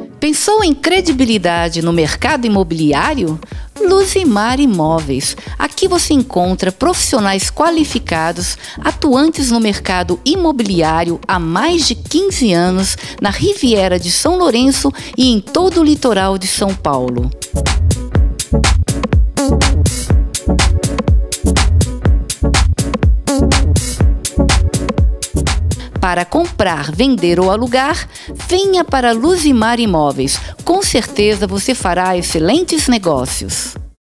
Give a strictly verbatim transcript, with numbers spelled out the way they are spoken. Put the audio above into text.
Pensou em credibilidade no mercado imobiliário? Luzimar Imóveis. Aqui você encontra profissionais qualificados, atuantes no mercado imobiliário há mais de quinze anos, na Riviera de São Lourenço e em todo o litoral de São Paulo. Para comprar, vender ou alugar, venha para Luzimar Imóveis. Com certeza você fará excelentes negócios.